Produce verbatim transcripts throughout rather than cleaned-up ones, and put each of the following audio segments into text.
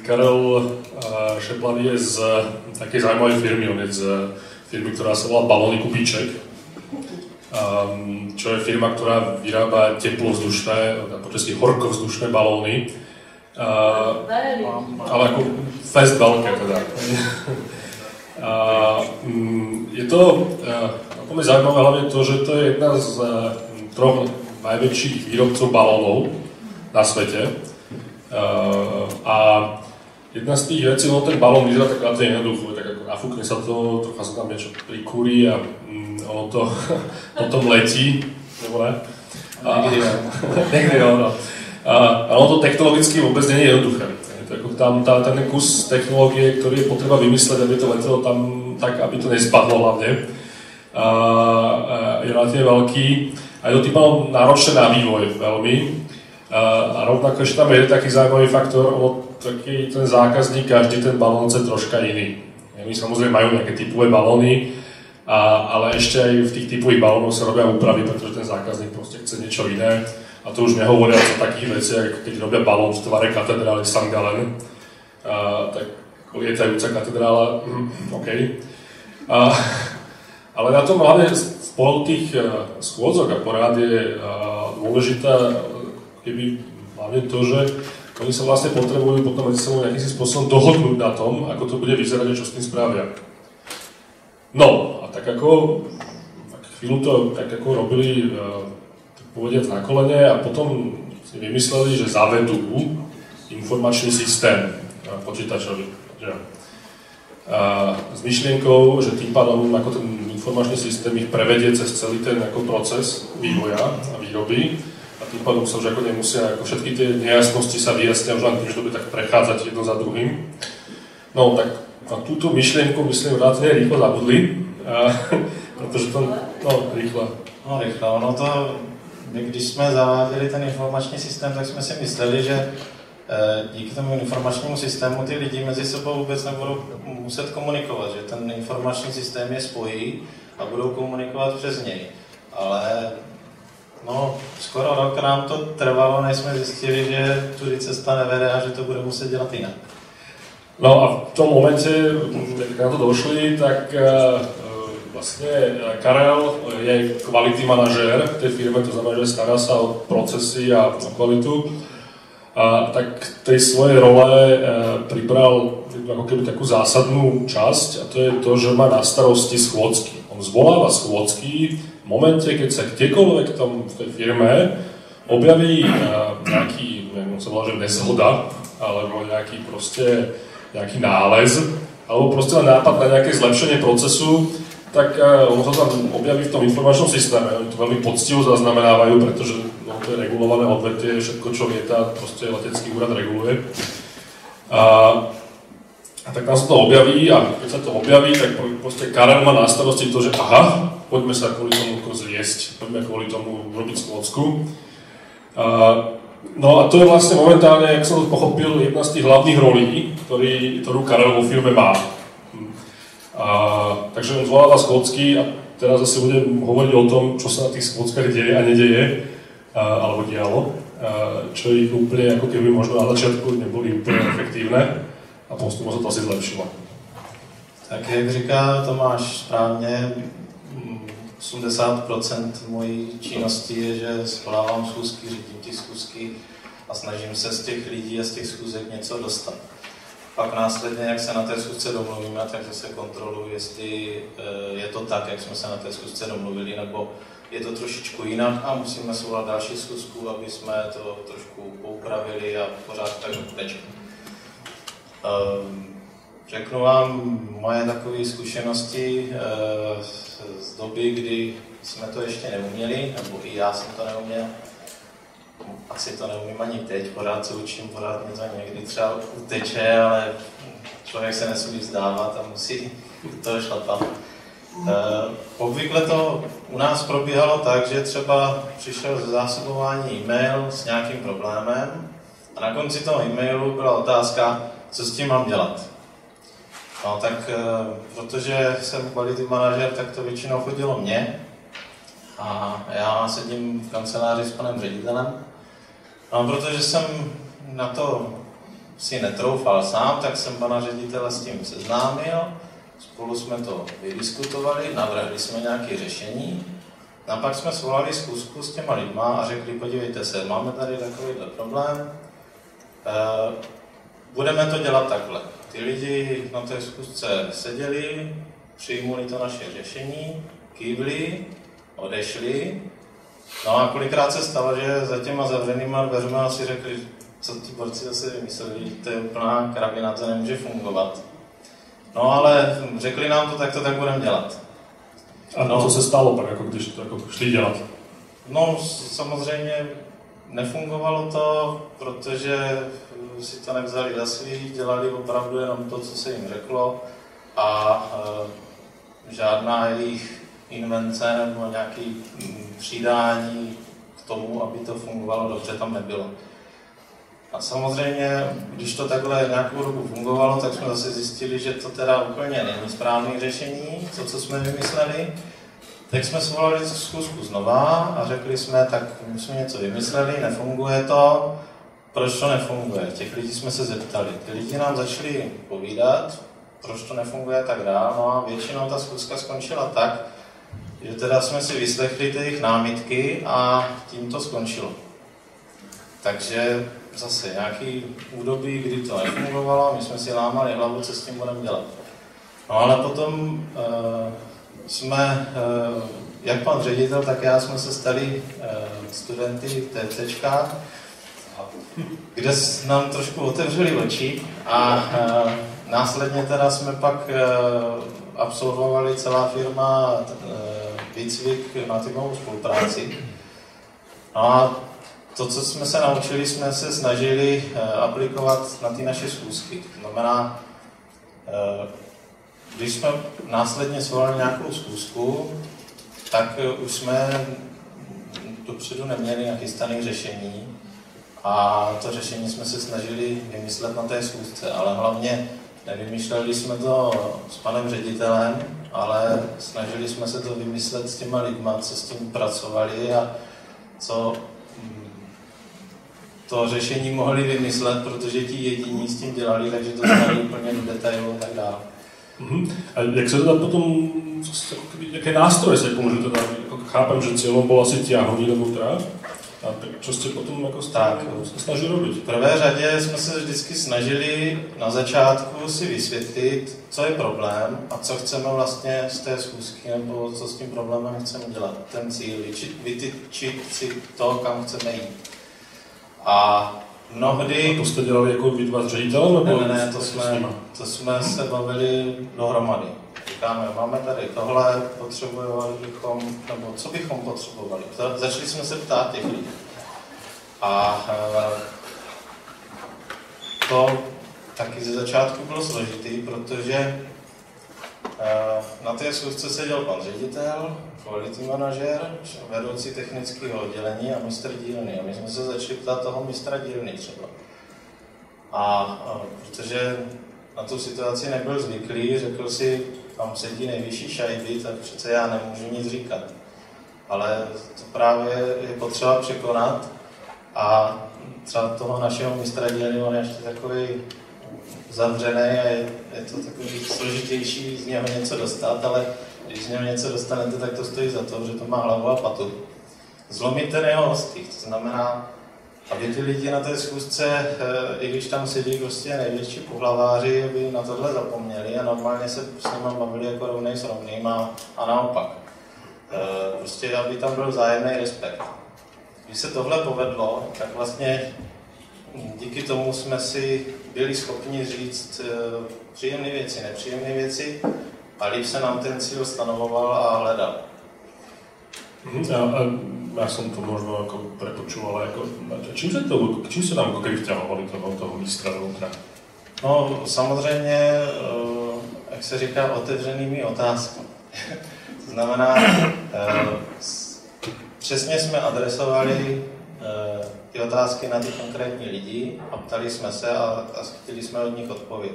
Karel Šeplavý je z takej zaujímavej firmy, on je z firmy, ktorá sa volá Balóny Kubíček, čo je firma, ktorá vyrába teplovzdušné, po česky horkovzdušné balóny, ale ako fest veľké teda. Je to úplne zaujímavé hlavne to, že to je jedna z troch najväčších výrobcov balónov na svete. A jedna z tých vecí, no ten balón vyzerá tak relativne jednoducho, tak ako nafúkne sa to, trocha sa tam niečo prikúri a mm, ono to potom letí, nebo ne? Niekedy jo. Niekedy jo, no. A ono to technologicky vôbec nie je jednoduché. Tam tá, ten kus technológie, ktorý je potreba vymysleť, aby to letelo tam tak, aby to nespadlo hlavne, a, a je relatívne veľký a je to tým náročné na vývoj veľmi. A rovnako ešte tam je taký zaujímavý faktor, ono taký ten zákazník, každý ten balón chce troška iný. Oni samozrejme majú nejaké typové balóny, a, ale ešte aj v tých typových balónoch sa robia úpravy, pretože ten zákazník proste chce niečo iné. A to už nehovoria o takých veciach, keď robia balón v tvare katedrály Sankt Gallen, a, tak lietajúca katedrála, mm, OK. A, ale na tom hlavne z pohľadu tých schôdzok a porád je dôležitá keby hlavne to, že oni sa vlastne potrebujú potom medzi sebou nejakým spôsobom dohodnúť na tom, ako to bude vyzerať a čo s tým spravia. No, a tak ako tak chvíľu to tak ako robili, tak povediať na kolene a potom si vymysleli, že zavedú informačný systém počítačový. Že? A s myšlienkou, že tým pádom ako ten informačný systém ich prevedie cez celý ten ako proces vývoja a výroby. A tým pádom sa už ako nemusia, ako všetky tie nejasnosti sa vyjasnia už len tým, že to bude tak prechádzať jedno za druhým. No tak na túto myšlienku, myslím, relatívne rýchlo zabudli, a, protože to, no, rýchlo. No, rýchlo, ono to, my když jsme zaváděli ten informační systém, tak jsme si mysleli, že e, díky tomu informačnímu systému ty lidi mezi sebou vůbec nebudou muset komunikovat, že ten informační systém je spojí a budou komunikovat přes něj. Ale no, skoro rok nám to trvalo, než jsme zjistili, že tudy cesta nevede a že to bude muset dělat jinak. No a v tom momente, keď na to došli, tak uh, vlastne Karel je quality manažér v tej firme, to znamená, že stará sa o procesy a o kvalitu. A tak tej svojej role uh, pribral ako keby takú zásadnú časť a to je to, že má na starosti schôdzky. On zvoláva schôdzky v momente, keď sa kdekoľvek tom, v tej firme objaví uh, nejaký, neviem, sa volá, že nezhoda, alebo nejaký proste nejaký nález, alebo proste len nápad na nejaké zlepšenie procesu, tak uh, on sa tam objaví v tom informačnom systéme. Oni to veľmi poctivo zaznamenávajú, pretože no, to je regulované odvetvie, všetko, čo lieta, proste letecký úrad reguluje. A, a tak tam sa to objaví a keď sa to objaví, tak proste Karel má na starosti to, že aha, poďme sa kvôli tomu zjesť, poďme kvôli tomu robiť schôdzku. No a to je vlastne momentálne, jak som to pochopil, jedna z tých hlavných rolí, ktorý, ktorú Karel vo firme má. A, takže on zvoláva schôdzky a teraz zase budem hovoriť o tom, čo sa na tých schôdzkach deje a nedeje, a, alebo dialo, a, čo ich úplne ako keby možno na začiatku neboli úplne efektívne a postupne sa to asi zlepšilo. Tak jak říká Tomáš správně, osmdesát procent mojí činnosti je, že svolávám schůzky, řídím ty schůzky a snažím se z těch lidí a z těch schůzek něco dostat. Pak následně, jak se na té schůzce domluvíme, takže se kontroluji, jestli je to tak, jak jsme se na té schůzce domluvili, nebo je to trošičku jinak a musíme svolat další schůzku, aby jsme to trošku poupravili a pořád tak tečku. Řeknu vám moje takové zkušenosti z doby, kdy jsme to ještě neuměli, nebo i já jsem to neuměl. Asi to neumím ani teď, pořád se učím, pořád něco někdy třeba uteče, ale člověk se nesmí vzdávat a musí to šlapat. Obvykle to u nás probíhalo tak, že třeba přišel ze zásobování e-mail s nějakým problémem a na konci toho e-mailu byla otázka, co s tím mám dělat. No tak, protože jsem quality manažer, tak to většinou chodilo mně a já sedím v kanceláři s panem ředitelem. No, protože jsem na to si netroufal sám, tak jsem pana ředitele s tím seznámil, spolu jsme to vydiskutovali, navrhli jsme nějaké řešení, a pak jsme svolali schůzku s těma lidma a řekli, podívejte se, máme tady takovýhle problém, e, budeme to dělat takhle. Ty lidi na té schůzce seděli, přijmuli to naše řešení, kývli, odešli. No a kolikrát se stalo, že za těma zavřenýma dveřma si řekli, co ti borci zase vymysleli, to je úplná kravina, to nemůže fungovat. No ale řekli nám to, tak to tak budeme dělat. A no, co se stalo pak, jako když to jako šli dělat? No samozřejmě nefungovalo to, protože si to nevzali za svý, dělali opravdu jenom to, co se jim řeklo a e, žádná jejich invence nebo nějaký přidání k tomu, aby to fungovalo dobře, tam nebylo. A samozřejmě, když to takhle nějakou dobu fungovalo, tak jsme zase zjistili, že to teda úplně není správné řešení, to, co jsme vymysleli. Tak jsme svolali schůzku znova a řekli jsme, tak my jsme něco vymysleli, nefunguje to, proč to nefunguje? Těch lidí jsme se zeptali. Ty lidi nám začali povídat, proč to nefunguje tak dál, no a většinou ta schůzka skončila tak, že teda jsme si vyslechli ty jejich námitky a tím to skončilo. Takže zase nějaký údobí, kdy to nefungovalo, my jsme si lámali hlavu, co s tím budeme dělat. No ale potom e, jsme, e, jak pan ředitel, tak já jsme se stali e, studenty TCčka, kde nám trošku otevřeli oči a e, následně teda jsme pak e, absolvovali celá firma e, výcvik na týmovou spolupráci. No a to, co jsme se naučili, jsme se snažili e, aplikovat na ty naše schůzky. To znamená, e, když jsme následně svolali nějakou schůzku, tak e, už jsme dopředu neměli nachystané řešení a to řešení jsme se snažili vymyslet na té schůzce, ale hlavně nevymýšleli jsme to s panem ředitelem, ale snažili jsme se to vymyslet s těma lidma, co s tím pracovali a co to řešení mohli vymyslet, protože ti jediní s tím dělali, takže to znali úplně do detailu a tak dále. Uh-huh. A jak se teda potom, jaké nástroje se použili teda, jako chápem, že cílom bylo asi tiahnuť dovnútra, a tak čo ste potom jako tak se snažili robiť? V prvé řadě jsme se vždycky snažili na začátku si vysvětlit, co je problém a co chceme vlastně z té schůzky, nebo co s tím problémem chceme dělat, ten cíl, vytyčit si to, kam chceme jít. A mnohdy... A to jste dělali jako vy dva s ředitelem? Nebo ne, ne, ne, to jsme, to jsme se bavili dohromady. Říkáme, máme tady tohle, potřebovali bychom, nebo co bychom potřebovali. Začali jsme se ptát těch lidí. A to taky ze začátku bylo složitý, protože na té schůzce seděl pan ředitel, quality manažer, vedoucí technického oddělení a mistr dílny. A my jsme se začali ptát toho mistra dílny třeba. A, a protože na tu situaci nebyl zvyklý, řekl si, tam sedí nejvyšší šajby, tak přece já nemůžu nic říkat. Ale to právě je potřeba překonat a třeba toho našeho mistra dílny, on je ještě takový zavřený a je, je to takový složitější z něho něco dostat, ale když z něho něco dostanete, tak to stojí za to, že to má hlavu a patu. Zlomit ten jeho ostych, to znamená, aby ty lidi na té schůzce, i když tam sedí prostě největší pohlaváři, aby na tohle zapomněli a normálně se s nimi bavili jako rovnej s rovným a, a naopak. Prostě, aby tam byl vzájemný respekt. Když se tohle povedlo, tak vlastně díky tomu jsme si byli schopni říct příjemné věci, nepříjemné věci a líp se nám ten cíl stanovoval a hledal. Ja, ja som to možno ako prepočúval, ako, čím sa to, čím sa nám ako keby vťahovali toho, toho mistra dovnútra? No samozřejmě, jak se říká, otevřenými otázkami. To znamená, přesně jsme adresovali ty otázky na ty konkrétní lidi a ptali jsme se a, a chtěli jsme od nich odpověď.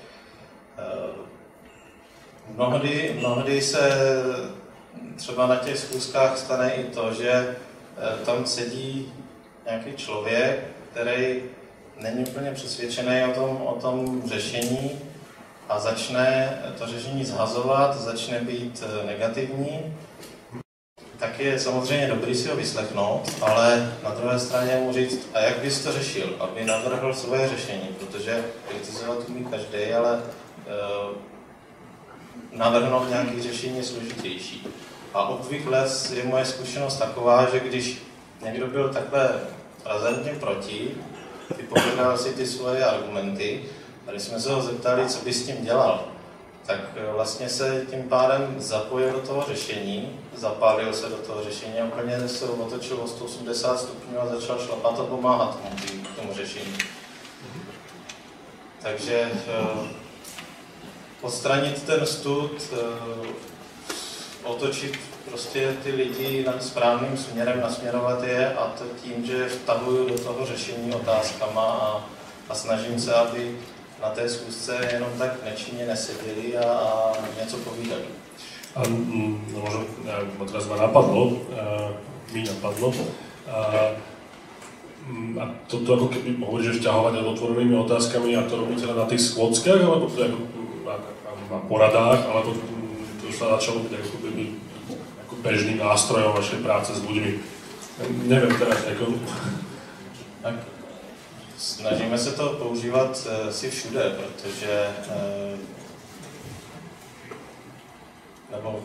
Mnohdy, mnohdy se třeba na těch schůzkách stane i to, že tam sedí nějaký člověk, který není úplně přesvědčený o tom, o tom řešení a začne to řešení zhazovat, začne být negativní, tak je samozřejmě dobrý si ho vyslechnout, ale na druhé straně mu říct, a jak bys to řešil, aby navrhl svoje řešení, protože kritizovat umí každý, ale uh, navrhnout nějaké řešení je složitější. A obvykle je moje zkušenost taková, že když někdo byl takhle razantně proti, vypověděl si ty svoje argumenty, a když jsme se ho zeptali, co by s tím dělal, tak vlastně se tím pádem zapojil do toho řešení, zapálil se do toho řešení a úplně se otočil o sto osmdesát stupňů a začal šlapat a pomáhat tomu, tomu řešení. Takže uh, odstranit ten stud, uh, otočit prostě ty lidi nad správným směrem, nasměrovat je a to tím, že vtahuju do toho řešení otázkama a, a snažím se, aby na té schůzce jenom tak nečinně neseděli a, a něco povídali. A no, možno, bo teraz ma napadlo, mi napadlo, a, a toto ako keby hovoríš, že vťahovať otvorenými otázkami a to robíte na tých schôdzkach, alebo to ako na, na poradách, alebo to sa začalo byť ako keby ako bežným nástrojom vašej práce s ľuďmi. Neviem teraz, ako... Tak. Snažíme se to používat uh, si všude, protože uh, nebo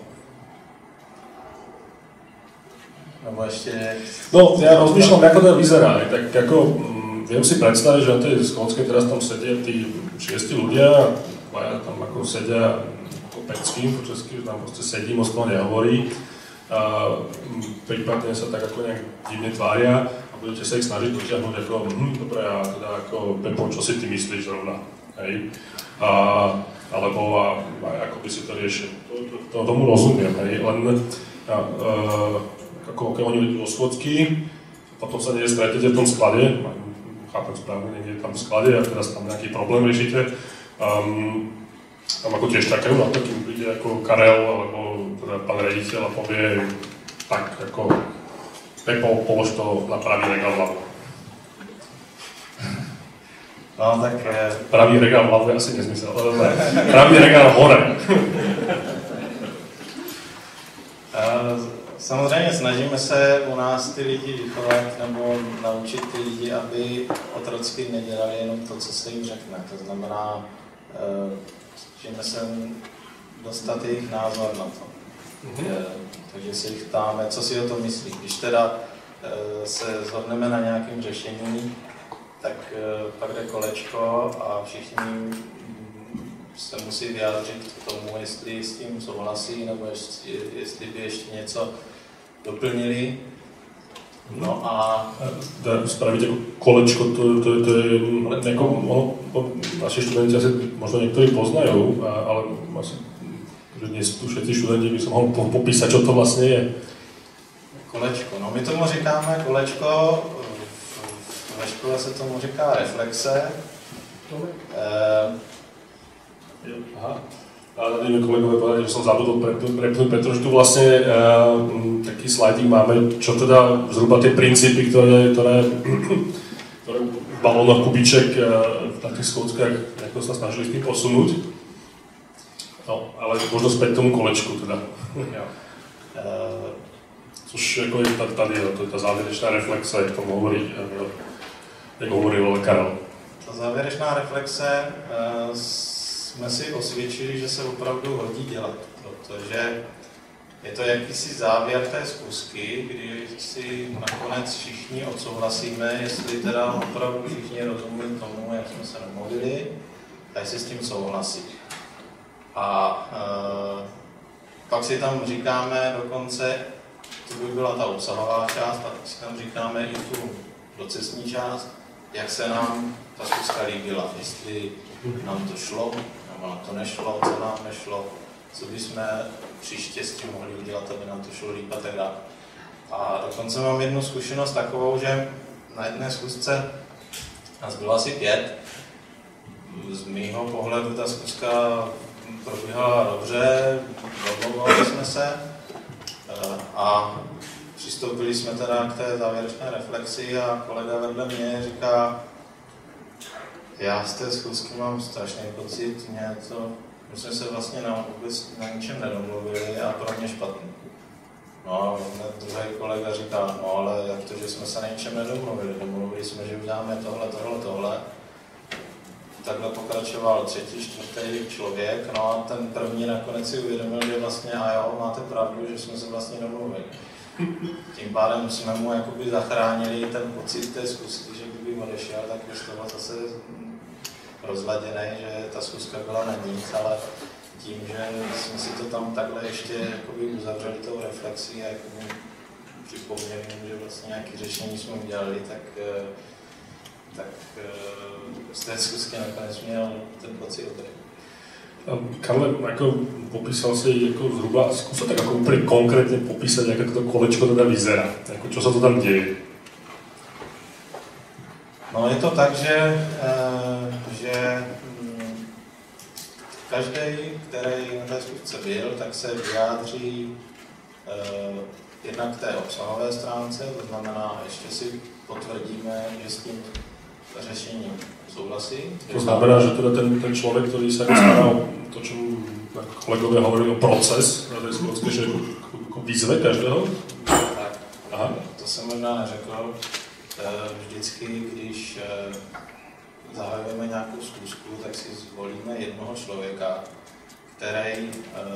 nebo ještě... No, ja rozmýšľam, ako to vyzerá. Tak ako, mm, viem si predstaviť, že na tej schôdzke teraz tam sedia tí šiesti ľudia, a tam ako sedia ako pecky, po česky, že tam proste sedí, moc toho nehovorí. A prípadne sa tak ako nejak divne tvária. Budete sa ich snažiť dotiahnuť ako, hm, dobré, a teda ako, Pepo, čo si ty myslíš zrovna, hej? A, alebo a, a ako by si to riešil. To, to, to, tomu rozumiem, hej? Len a, a, ako, keď oni idú do schôdzky, potom sa niekde stretnete v tom sklade, chápem správne, niekde tam v sklade a teraz tam nejaký problém riešite. Um, tam ako tiež čakajú na to, kým príde ako Karel alebo teda pán rediteľ a povie tak ako Pepo, polož to na pravý regál v hlavu. No tak... Pravý regál v hlavu je asi nezmysel. Pravý regál hore. Samozřejmě snažíme se u nás ty lidi vychovat nebo naučit ty lidi, aby otrocky nedělali jenom to, co se jim řekne. To znamená, snažíme se dostat jejich názor na to. Mm-hmm. Takže se jich ptáme, co si o tom myslí. Když teda e, se shodneme na nějakém řešení, tak e, pak jde kolečko a všichni se musí vyjádřit k tomu, jestli s tím souhlasí, nebo jestli, jestli by ještě něco doplnili. No a... Spraviť ako kolečko, to, to, to je nejako, naši študenti asi možno niektorí poznajú, ale asi že dnes tu všetci študenti by som mohol popísať, čo to vlastne je. Kolečko. No my tomu říkáme kolečko, ve škole se tomu říká reflexe. E... Aha. A tady mi kolegové povedali, že som zabudol prepnúť, pretože tu vlastne uh, taký slajdík máme, čo teda zhruba tie princípy, ktoré, ktoré, ktoré v balónoch Kubíček uh, v takých schôdzkach nejako sa snažili s tým posunúť. No, ale možno späť tomu kolečku teda. Ja. Uh, což jako je tady, tady to je ta závěrečná reflexe, jak tomu hovorí, jak hovoril Karel. Ta závěrečná reflexe uh, jsme si osvědčili, že se opravdu hodí dělat, protože je to jakýsi závěr té zkusky, kdy si nakonec všichni odsouhlasíme, jestli teda opravdu všichni rozumí tomu, jak jsme se domluvili, a jestli s tím souhlasí. A e, pak si tam říkáme dokonce, to by byla ta obsahová část, a pak si tam říkáme i tu procesní část, jak se nám ta zkuska líbila, jestli nám to šlo, nebo nám to nešlo, co nám nešlo, co bychom příště s tím mohli udělat, aby nám to šlo líp a tak dále. A dokonce mám jednu zkušenost takovou, že na jedné zkusce nás bylo asi pět. Z mýho pohledu ta zkuska probíhala dobře, domluvili jsme se a přistoupili jsme teda k té závěrečné reflexi a kolega vedle mě říká, Já z té schůzky mám strašný pocit, mě to, my jsme se vlastně na, vůbec na ničem nedomluvili a pro mě špatný. No a druhý kolega říká, no ale jak to, že jsme se na ničem nedomluvili, domluvili jsme, že uděláme tohle, tohle, tohle. Takhle pokračoval třetí, čtvrtý člověk, no a ten první nakonec si uvědomil, že vlastně a jo, máte pravdu, že jsme se vlastně domluvili. Tím pádem jsme mu jakoby zachránili ten pocit té schůzky, že kdyby odešel, tak by z toho zase rozladěný, že ta schůzka byla na nic, ale tím, že jsme si to tam takhle ještě jakoby uzavřeli tou reflexí a jakoby připomněli, že vlastně nějaké řešení jsme udělali, tak, tak z té schůzky nakonec měl ten pocit dobrý. Karle, jako popísal si jako zhruba, zkus tak jako úplně konkrétně popísat, jak to kolečko teda vyzerá, jako čo sa to tam děje. No je to tak, že, že každý, který na té schůzce byl, tak se vyjádří jednak k té obsahové stránce, to znamená, ještě si potvrdíme, že s tím řešením souhlasí. To znamená, že teda ten, ten člověk, který se stará o to, čemu kolegové hovorili o proces na té schůzce, že jako, jako výzve každého? Tak, aha. To jsem možná neřekl. Vždycky, když zahajujeme nějakou schůzku, tak si zvolíme jednoho člověka, který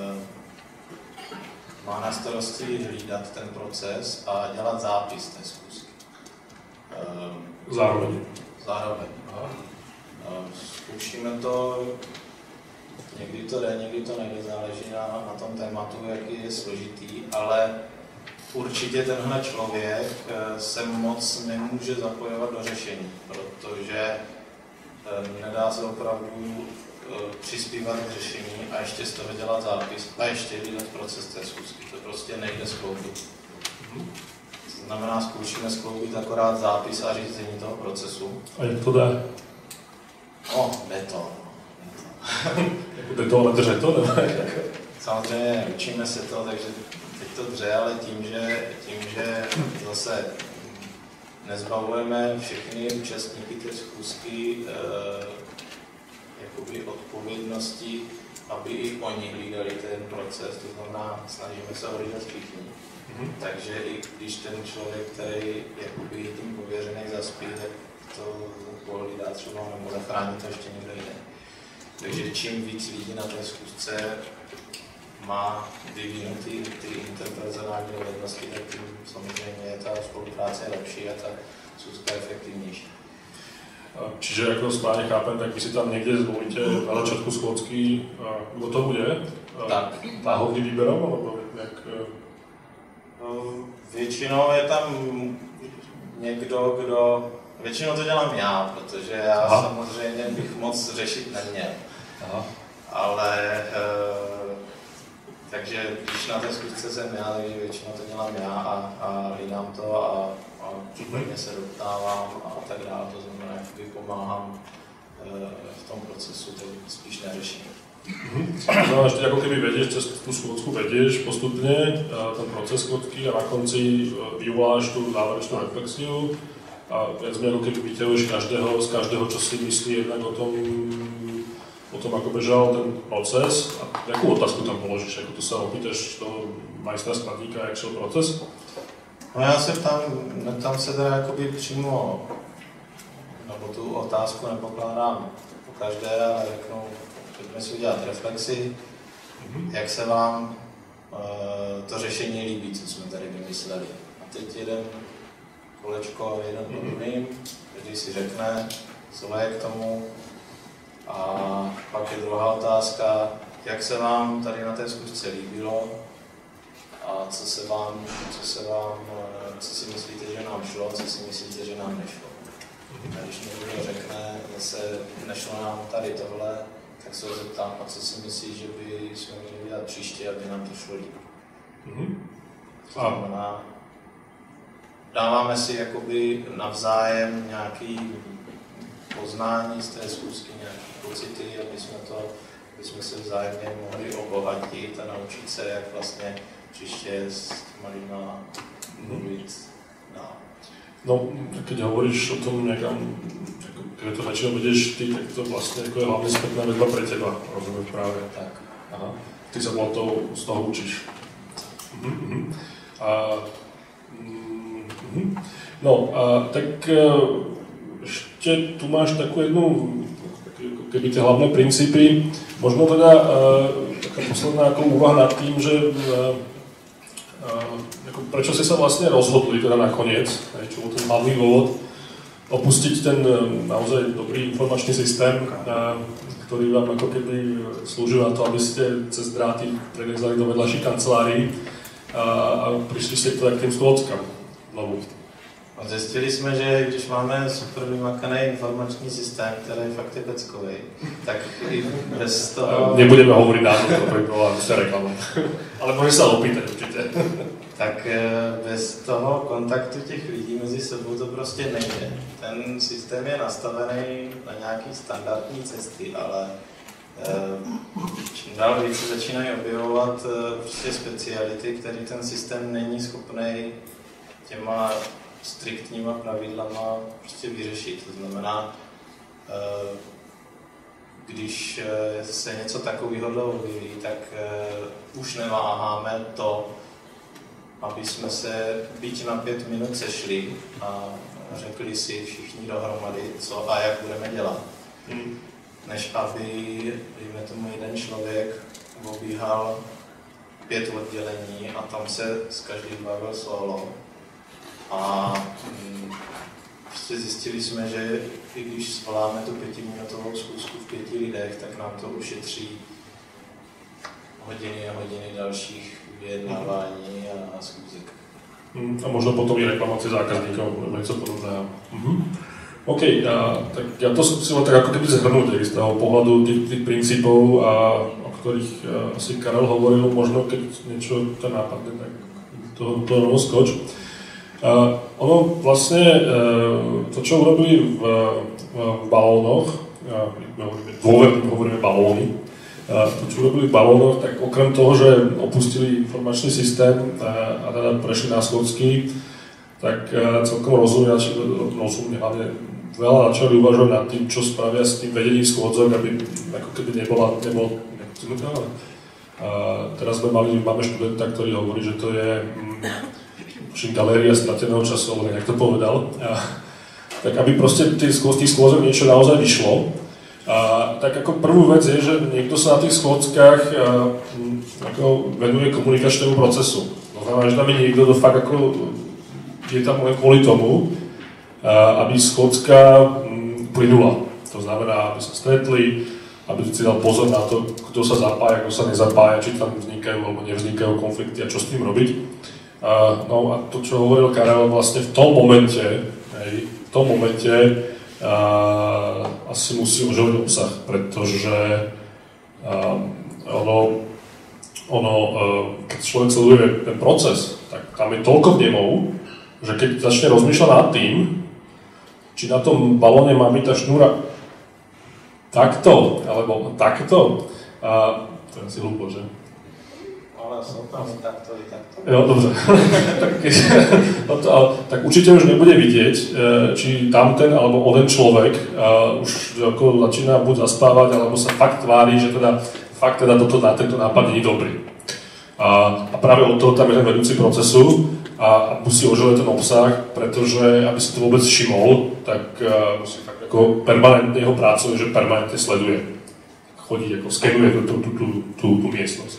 má na starosti hlídat ten proces a dělat zápis té schůzky. Zároveň. Zároveň. Aha. Zkoušíme to, někdy to jde, někdy to nejde, záleží na, na tom tématu, jaký je složitý, ale určitě tenhle člověk se moc nemůže zapojovat do řešení, protože nedá se opravdu přispívat k řešení a ještě z toho dělat zápis a ještě dělat proces té schůzky. To prostě nejde skloubit. To znamená, zkoušíme skloubit akorát zápis a řízení toho procesu. A jak to jde? No, jde to. Jde to, ale drže to, ne? Samozřejmě učíme se to, takže teď to dře, ale tím, že, tím, že zase nezbavujeme všechny účastníky té schůzky eh, jakoby odpovědnosti, aby i oni hlídali ten proces, to znamená, snažíme se ho hlídat všichni. Mm-hmm. Takže i když ten člověk, který jakoby tím pověřený zaspí, tak to pohlídá třeba nebo zachrání to ještě někdo jiný. Takže čím víc lidí na té schůzce má vyvinutý ty interpersonální dovednosti, tak tím samozřejmě je ta spolupráce lepší a ta schůzka efektivnější. Čiže jak to správně chápem, tak vy si tam někde zvolíte na začátku schůzky, kdo to bude? Tak. Náhodný výběrom, alebo jak? Většinou je tam někdo, kdo... Většinou to dělám já, protože já Aha. samozřejmě bych moc řešit neměl. Aha. Ale... E, takže když na té schůzce jsem já, takže většinou to dělám já a, a hlídám to a, a případně se doptávám a tak dále. To znamená, že pomáhám e, v tom procesu, to spíš neřeším. No, ještě jako kdyby věděš, cez tu schůzku věděš postupně ten proces schůzky a na konci vyvoláš tu závěrečnou reflexiu a viac menej ako keby vyťahuješ každého, z každého, čo si myslí jednak o tom, o tom, ako bežal ten proces a jakú otázku tam položíš, ako to sa opýtaš toho majstra skladníka, jak šel proces? No já se tam, tam se teda jakoby přímo, nebo tu otázku nepokládám po každé, ale řeknu, pojďme si udělat reflexi, mm-hmm. jak se vám uh, to řešení líbí, co jsme tady vymysleli. A teď jeden kolečko, jeden po druhým, každý si řekne, co je k tomu. A pak je druhá otázka, jak se vám tady na té schůzce líbilo a co se vám, co se vám, co si myslíte, že nám šlo, co si myslíte, že nám nešlo. A když někdo řekne, zase nešlo nám tady tohle, tak se ho zeptám, a co si myslíš, že by jsme měli dělat příště, aby nám to šlo líp. Mm-hmm. To znamená, dáváme si jakoby navzájem nějaký poznání z té schůzky, nějaké pocity, aby jsme, to, aby jsme se vzájemně mohli obohatit a naučit se, jak vlastně příště s těma lidma mluvit dál. No, keď hovoríš o tom nejakom, keď to väčšinou budeš ty, tak to vlastne ako je hlavne spätná väzba pre teba, rozumiem práve. Tak. Aha. Ty sa bol to, z toho učíš. Uh-huh. A, uh-huh. No, a, tak ešte tu máš takú jednu, keby tie hlavné princípy, možno teda uh, taká posledná ako úvaha nad tým, že uh, uh, ako, prečo ste sa vlastne rozhodli teda nakoniec, aj čo bol ten hlavný dôvod, opustiť ten uh, naozaj dobrý informačný systém, uh, ktorý vám ako keby slúžil na to, aby ste cez dráty prelezali do vedľajších kancelárií uh, a prišli ste teda k tým schôdzkam znovu. A zjistili jsme, že když máme super vymakaný informační systém, který fakt je peckový, tak i bez toho... Nebudeme hovoriť názor, to by bola sa reklama. Ale môžeš sa opýtať určite. Tak bez toho kontaktu těch lidí mezi sebou to prostě nejde. Ten systém je nastavený na nějaký standardní cesty, ale čím dál víc se začínají objevovat prostě speciality, který ten systém není schopný těma striktníma pravidlama prostě vyřešit. To znamená, když se něco takového objeví, tak už neváháme to, aby jsme se byť na pět minut sešli a řekli si všichni dohromady, co a jak budeme dělat. Hmm. Než aby, dejme tomu, jeden člověk obíhal pět oddělení a tam se s každým bavil solo. A hm, prostě zjistili jsme, že i když svoláme tu pětiminutovou schůzku v pěti lidech, tak nám to ušetří hodiny a hodiny dalších vyjednávání a, a schůzek. Hmm, a možno potom i reklamácie zákazníkov, alebo niečo podobného. Mhm. OK, a, tak ja to skúsim tak ako keby zhrnúť z toho pohľadu tých, tých princípov, a, o ktorých a, asi Karel hovoril, možno keď niečo to nápadne, tak to, to rovno skoč. A, ono vlastne, e, to čo urobili v, v, v balónoch, a, dôverne hovoríme balóny, a, to čo urobili v balónoch, tak okrem toho, že opustili informačný systém a, a teda prešli na schôdzky, tak a, celkom rozumne, rozumne hlavne veľa začali uvažovať nad tým, čo spravia s tým vedením schôdzok, aby ako keby nebola, nebolo nepocitnutelné. Teraz sme mali, máme študenta, ktorý hovorí, že to je mm, galéria strateného času, alebo nejak to povedal. A, tak aby proste tých schôdzok niečo naozaj vyšlo. A, tak ako prvú vec je, že niekto sa na tých schôdzkach a, ako venuje komunikačnému procesu. To znamená, že tam je niekto, kto fakt ako je tam len kvôli tomu, aby schôdzka plynula. To znamená, aby sa stretli, aby si dal pozor na to, kto sa zapája, kto sa nezapája, či tam vznikajú alebo nevznikajú konflikty a čo s tým robiť. No a to, čo hovoril Karel, vlastne v tom momente, hej, v tom momente a, asi musí oživiť obsah, pretože a, ono, ono, keď človek sleduje ten proces, tak tam je toľko vnemov, že keď začne rozmýšľať nad tým, či na tom balóne má byť tá šnúra takto, alebo takto, a to je asi hlúpo, že? Ale som tam i takto, i takto. Jo, dobře. tak, tak určite už nebude vidieť, či tamten alebo onen človek už ako začína buď zaspávať, alebo sa fakt tvári, že teda fakt teda toto, tento nápad nie je dobrý. A, a práve od toho tam je ten vedúci procesu, a musí oželieť ten obsah, pretože aby si to vôbec všimol, tak uh, musí fakt ako permanentne jeho prácu, že permanentne sleduje. Chodí, ako skenuje tú, tú, tú, tú, tú, tú miestnosť.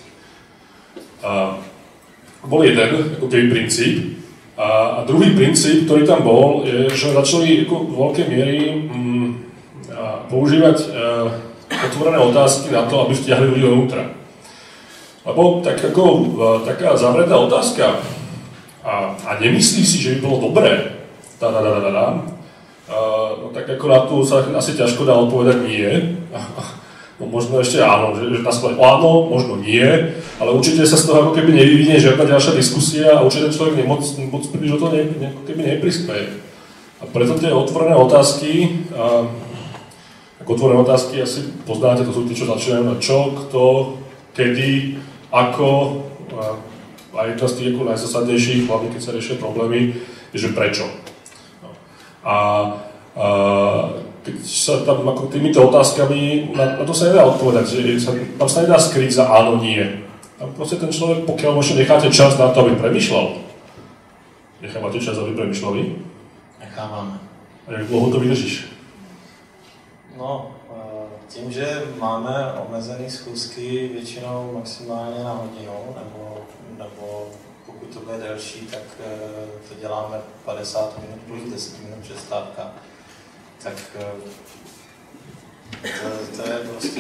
Uh, bol jeden ako keby princíp. A, a druhý princíp, ktorý tam bol, je, že začali ako v veľkej miery mm, používať uh, otvorené otázky na to, aby vtiahli ľudí dovnútra. Lebo tak ako uh, taká zavretá otázka, A, a nemyslí si, že by bolo dobré, tá, tá, tá, tá, tá, no tak ako na tú sa asi ťažko dá odpovedať nie. No možno ešte áno, že, že nás povie áno, možno nie, ale určite sa z toho ako keby nevyvinie žiadna ďalšia diskusia a určite človek nemoc, moc príliš o to ne, ne, ako keby neprispieje. A preto tie otvorené otázky, a, ako otvorené otázky asi poznáte, to sú tie, čo začínajú na čo, kto, kedy, ako, a, a jedna z tých najzásadnejších, hlavne keď sa riešia problémy, je, že prečo. A, a keď sa tam ako týmito otázkami, na, na to sa nedá odpovedať, že sa, tam sa nedá skryť za áno, nie. Tam proste ten človek, pokiaľ možno necháte čas na to, aby premýšľal, nechávate čas, aby premýšľali? Necháváme. A jak dlouho to vydržíš? No, tím, že máme omezené schůzky většinou maximálně na hodinu, nebo, nebo pokud to bude delší, tak to děláme padesát minut plus deset minut přestávka. Tak to, to je prostě,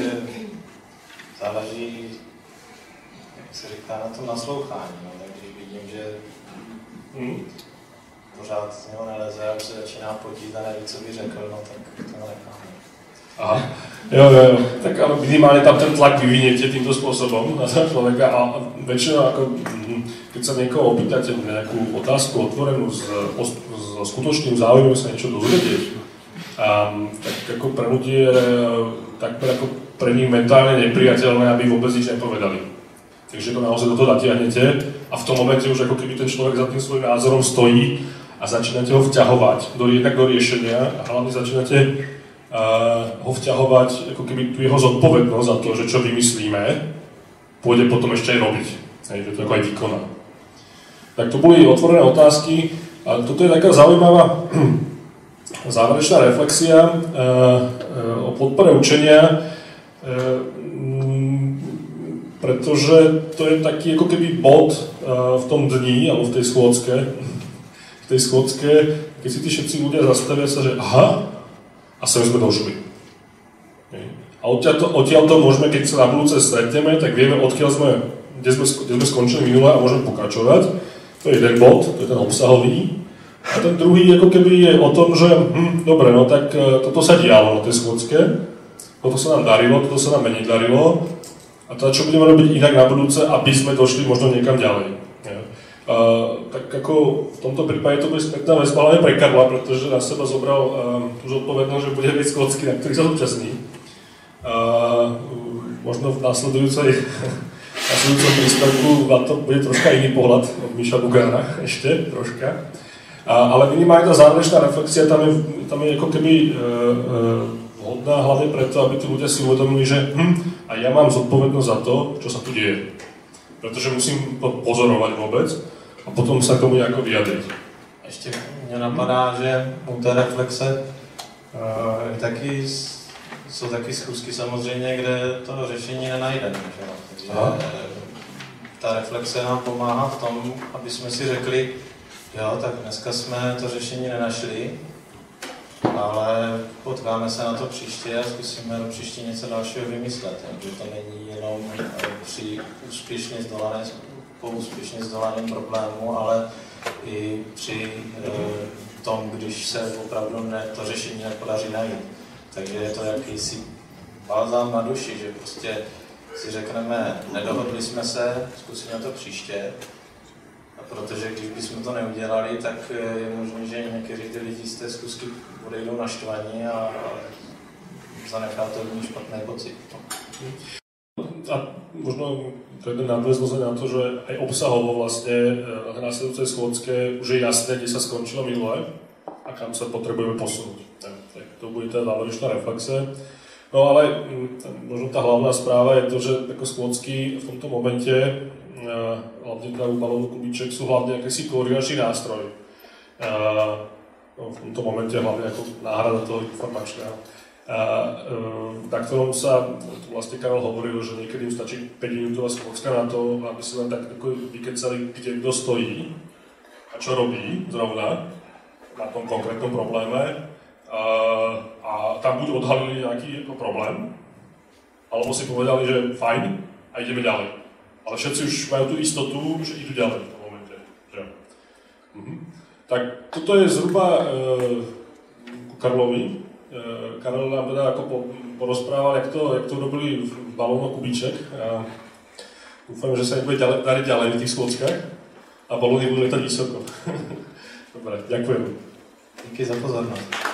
záleží, jak se říká, na tom naslouchání. No. Takže vidím, že hmm. pořád z něho neleze a už se začíná potit a neví, co by řekl, no tak to necháme. Aha, jo, jo, jo. Tak ale minimálne tam ten tlak vyviniete týmto spôsobom na toho človeka a väčšinou ako, keď sa niekoho opýtate nejakú otázku otvorenú s, s skutočným záujmom sa niečo dozvedieť, um, tak ako pre ľudí je takmer ako pre nich mentálne nepriateľné, aby vôbec nič nepovedali. Takže to naozaj do toho natiahnete a v tom momente už ako keby ten človek za tým svojím názorom stojí a začínate ho vťahovať do, jednak do riešenia a hlavne začínate Uh, ho vťahovať, ako keby tu jeho zodpovednosť za to, že čo vymyslíme, pôjde potom ešte aj robiť. Hej, že to ako aj vykoná. Tak to boli otvorené otázky a toto je taká zaujímavá záverečná reflexia uh, uh, o podpore učenia, uh, m, pretože to je taký ako keby bod uh, v tom dni, alebo v tej schôdzke, v tej schôdzke, keď si tí všetci ľudia zastavia sa, že aha, a sem sme došli. A odtiaľ to môžeme, keď sa na budúce stretneme, tak vieme, odkiaľ sme, kde sme, kde sme skončili minule a môžeme pokračovať. To je jeden bod, to je ten obsahový. A ten druhý ako keby je o tom, že hm, dobre, no tak toto sa dialo na tej schôdzke, toto sa nám darilo, toto sa nám menej darilo. A to, čo budeme robiť inak na budúce, aby sme došli možno niekam ďalej. Uh, tak ako v tomto prípade to bude spätná väzba, ale pre Karla, pretože na seba zobral uh, tú zodpovednosť, že bude viesť schôdzky, na ktorých sa zúčastní. Uh, možno v následujúcej následujúcom príspevku to bude troška iný pohľad od Miša Bugána, ešte troška. Uh, ale minimálne tá záverečná reflexia tam je, tam je ako keby uh, uh, vhodná hlavne preto, aby tí ľudia si uvedomili, že hm, a ja mám zodpovednosť za to, čo sa tu deje. Pretože musím to pozorovať vôbec a potom sa k tomu nejako vyjadriť. Ještě mě napadá, že u té reflexe uh, taky, jsou taky schůzky samozřejmě, kde to řešení nenajdeme. Že? Takže Aha. ta reflexe nám pomáhá v tom, aby jsme si řekli, jo, tak dneska jsme to řešení nenašli, ale potkáme se na to příště a zkusíme do příště něco dalšího vymyslet. Takže to není jenom při úspěšně zdolaném, po úspěšně zdolaném problému, ale i při e, tom, když se opravdu ne, to řešení nepodaří najít. Takže je to jakýsi balzám na duši, že prostě si řekneme, nedohodli jsme se, zkusíme to příště. Protože když bychom to neudělali, tak je možné, že někteří ty lidi z té zkusky odejdou naštvaní a zanechá to v ní špatný pocit. A možno to je nadväznosť na to, že aj obsahovo vlastne na následujúcej schôdzke už je jasné, kde sa skončilo minulé a kam sa potrebujeme posunúť. Tak to bude tá záverečná reflexe. No ale možno tá hlavná správa je to, že ako schôdzky v tomto momente hlavne u balónu Kubíček sú hlavne akýsi koordinačný nástroj. V tomto momente hlavne ako náhrada toho informačného. Na ktorom sa, tu vlastne Karol hovoril, že niekedy im stačí päťminútová schôdzka na to, aby si len tak vykecali, kde kto stojí a čo robí zrovna na tom konkrétnom probléme. A tam buď odhalili nejaký problém, alebo si povedali, že fajn a ideme ďalej. Ale všetci už majú tú istotu, že idú ďalej v tom momente. Že? Mhm. Tak toto je zhruba e, ku Karlovi. E, Karol nám teda ako po, porozprával, jak to, jak to robili v balónu Kubíček. A dúfam, že sa im bude ďalej, dariť ďalej v tých schôdzkach a balóny budú letať vysoko. Dobre, ďakujem. Díky za pozornosť.